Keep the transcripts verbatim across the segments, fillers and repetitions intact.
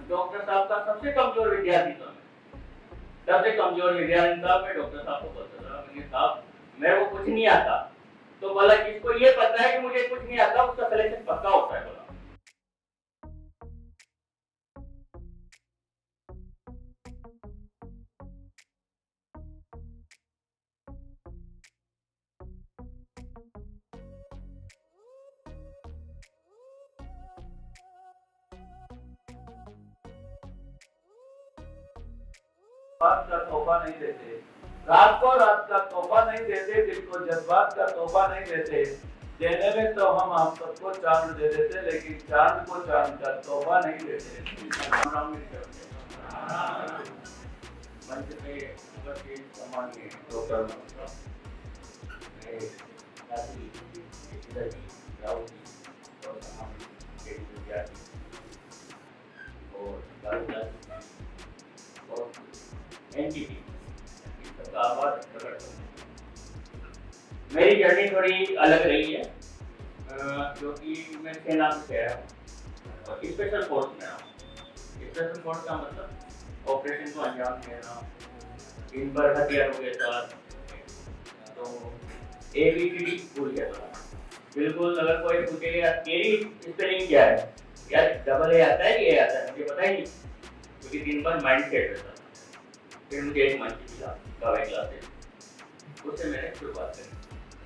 Doctor साहब का सबसे कमजोर विद्यार्थी था, सबसे कमजोर विद्यार्थी था। मैं डॉक्टर साहब को बोलता था, मैंने साहब मेरे को कुछ नहीं आता। तो बोला जिसको ये पता है कि मुझे कुछ नहीं आता उसका सिलेक्शन पक्का होता है। बोला बात का तोहफा नहीं देते, रात को रात का तोहफा नहीं देते, दिल को जज्बात का तोहफा नहीं देते। देने में तो हम आप सबको चांद दे देते, लेकिन चांद को चांद का तोहफा नहीं देते। मंच पे उपस्थित सम्माननीय डॉक्टर राहुल जी और सम्मानित विद्यार्थी और और एनटीटी सबका आभार प्रकट करता हूँ। मेरी जर्नी थोड़ी अलग रही है, क्योंकि मैं सेना में गया हूँ और स्पेशल फोर्स में हूँ। स्पेशल फोर्स का मतलब ऑपरेशन को अंजाम देना, दिन भर हथियारों के साथ। तो ए बी सी डी भूल गया था बिल्कुल। अगर कोई पूछे यार तेरी स्पेलिंग क्या है, यार डबल ए आता है ये आता है, मुझे पता ही नहीं, क्योंकि दिन भर माइंड सेट रहता। फिर मुझे एक मंच मिला कवाई क्लास से, उससे मैंने शुरुआत करी।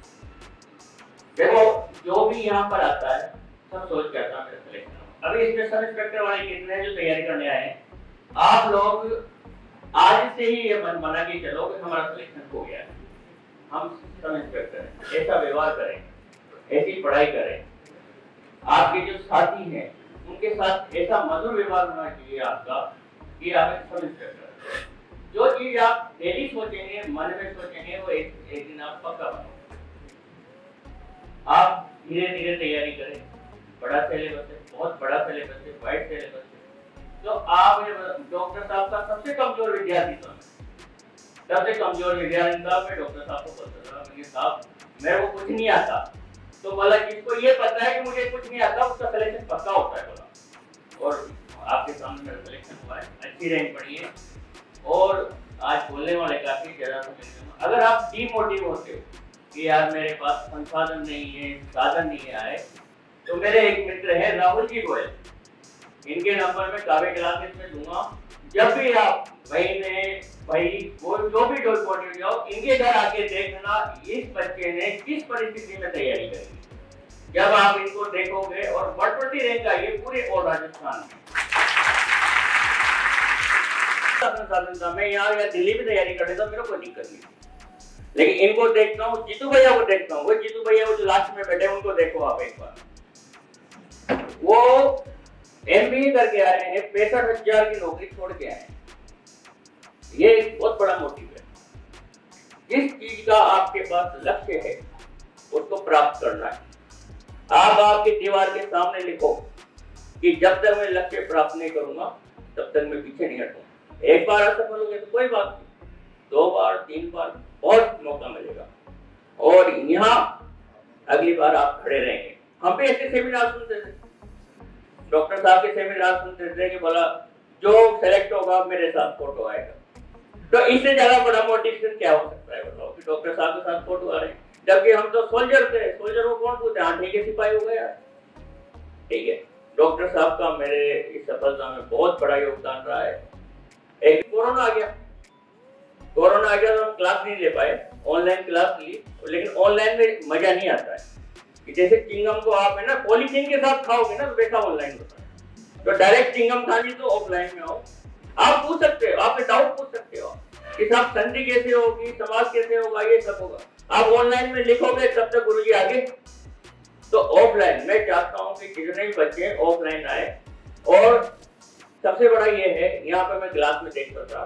देखो जो भी यहाँ पर आता है सब सोच के आता है मेरा सिलेक्शन हो। अभी स्पेशल इंस्पेक्टर वाले कितने हैं जो तैयारी करने आए हैं, आप लोग आज से ही ये मन बना के चलो कि हमारा सिलेक्शन हो गया है, हम सब इंस्पेक्टर हैं। ऐसा व्यवहार करें, ऐसी पढ़ाई करें। आपके जो साथी हैं उनके साथ ऐसा मधुर व्यवहार होना चाहिए आपका कि आप एक सब इंस्पेक्टर। जो चीज आप डेली सोचेंगे, मन में सोचेंगे, वो एक, एक दिन आप पक्का बनोगे। आप धीरे धीरे तैयारी करें। बड़ा सिलेबस है, बहुत बड़ा सिलेबस है, वाइड सिलेबस है। तो आप डॉक्टर साहब का सबसे कमजोर विद्यार्थी था, सबसे कमजोर विद्यार्थी था। मैं डॉक्टर साहब को बोलता था, मैंने साहब मेरे को कुछ नहीं आता। तो बोला जिसको ये पता है कि मुझे कुछ नहीं आता उसका सिलेक्शन पक्का होता है। बोला और आपके सामने मेरा सिलेक्शन हुआ है, अच्छी रैंक पड़ी है। और आज बोलने वाले काफी ज्यादा समझते। अगर आप डीमोटिव होते हो कि यार मेरे पास संसाधन नहीं है, साधन नहीं आए, तो मेरे एक मित्र हैं राहुल जी गोयल, इनके नंबर में काव्य क्लासेस में दूंगा। जब भी आप भाई में भाई वो जो भी डोल जाओ, इनके घर आके देखना इस बच्चे ने किस परिस्थिति में तैयारी करी। जब आप इनको देखोगे और बढ़ती रैंक आई है पूरे और राजस्थान में। साधन था, मैं यहाँ या दिल्ली में तैयारी कर लेता, मेरे को दिक्कत नहीं। लेकिन इनको देखता हूँ, जीतू भैया को देखता हूँ, वो जीतू भैया वो जो लास्ट में बैठे उनको देखो आप एक बार। वो एमबीए करके आए हैं, पैंसठ हजार की नौकरी छोड़ के आए हैं। ये एक बहुत बड़ा मोटिव है। जिस चीज का आपके पास लक्ष्य है उसको प्राप्त करना है। आप आपकी दीवार के सामने लिखो कि जब तक मैं लक्ष्य प्राप्त नहीं करूंगा तब तक मैं पीछे नहीं हटूंगा। एक बार असफल हो गया तो कोई बात नहीं, दो बार तीन बार बहुत मौका मिलेगा और यहाँ अगली बार आप खड़े रहेंगे। हम भी ऐसे सेमिनार सुनते थे, डॉक्टर साहब के सेमिनार सुनते थे कि बोला जो सेलेक्ट होगा मेरे साथ फोटो आएगा। तो इससे ज्यादा बड़ा मोटिवेशन क्या हो सकता है बताओ कि डॉक्टर साहब के साथ फोटो आ रहे हैं, जबकि हम तो सोल्जर थे। सोल्जर को कौन पूछते, हाँ ठीक है सिपाही हो गया, ठीक है। डॉक्टर साहब का मेरे इस सफलता में बहुत बड़ा योगदान रहा है। एक कोरोना आ गया, कोरोना आ गया तो हम क्लास नहीं ले पाए, ऑनलाइन क्लास ली। लेकिन ऑनलाइन में मजा नहीं आता है कि जैसे चिंगम को आप है ना पॉलीथीन के साथ खाओगे ना, तो वैसा ऑनलाइन होता है। तो डायरेक्ट चिंगम खानी तो ऑफलाइन में आओ, आप पूछ सकते हो, आपके डाउट पूछ सकते हो कि साहब संधि कैसे होगी, समाज कैसे होगा, ये सब होगा। आप ऑनलाइन में लिखोगे तब तक गुरुजी आगे। तो ऑफलाइन मैं चाहता हूँ कि जितने भी बच्चे ऑफलाइन आए। और सबसे बड़ा ये है, यहाँ पे मैं क्लास में देखता था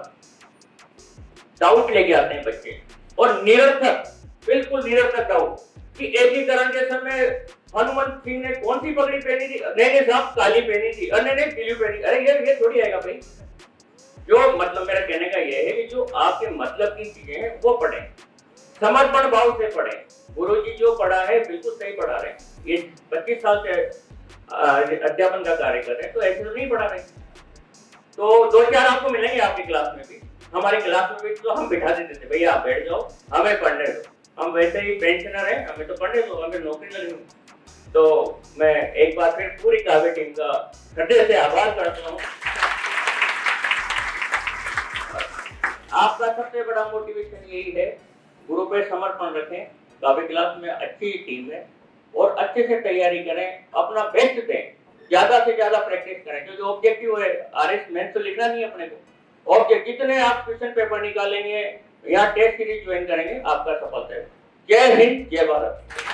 डाउट लेके आते हैं बच्चे और निरर्थक, बिल्कुल निरर्थक डाउट कि एकीकरण के समय हनुमंत सिंह ने कौन सी पगड़ी पहनी थी, नहीं नहीं साहब काली पहनी थी, अरे नहीं ब्लू पहनी। अरे ये ये थोड़ी आएगा भाई। जो मतलब मेरा कहने का ये है कि जो आपके मतलब की चीजें हैं वो पढ़े, समर्पण भाव से पढ़े। गुरुजी जो पढ़ा है बिल्कुल सही पढ़ा रहे हैं, ये पच्चीस साल से अध्यापन का कार्य कर रहे हैं, तो ऐसे तो नहीं पढ़ा रहे। तो दो चार आपको मिलेंगे आपकी क्लास में भी, हमारी क्लास में भी तो हम बिठा देते थे, भैया आप बैठ जाओ, हमें पढ़ने दो, हम वैसे ही पेंशनर हैं, हमें तो पढ़ने दो, हमें नौकरी लगी। तो मैं एक बार फिर पूरी काव्य टीम का हृदय से आभार करता हूँ। आपका सबसे बड़ा मोटिवेशन यही है, गुरु पे समर्पण रखें, काव्य क्लास में अच्छी टीम है और अच्छे से तैयारी करें, अपना बेस्ट दें, ज्यादा से ज्यादा प्रैक्टिस करें, क्योंकि ऑब्जेक्टिव है आरएस मेंस तो लिखना नहीं है अपने को। ऑब्जेक्ट जितने आप क्वेश्चन पेपर निकालेंगे, यहाँ टेस्ट सीरीज ज्वाइन करेंगे, आपका सफलता है। जय हिंद, जय भारत।